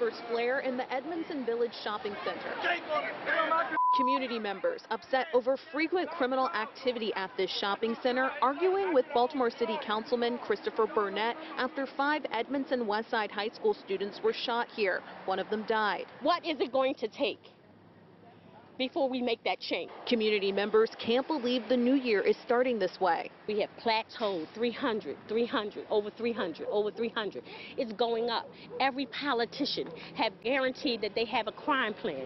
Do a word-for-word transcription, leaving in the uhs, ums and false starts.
first flare in the Edmondson Village Shopping Center. Community members upset over frequent criminal activity at this shopping center, arguing with Baltimore City Councilman Christopher Burnett after five Edmondson Westside High School students were shot here. One of them died. What is it going to take before we make that change? Community members can't believe the new year is starting this way. We have plateaued three hundred, three hundred, over three hundred, over three hundred. It's going up. Every politician have guaranteed that they have a crime plan.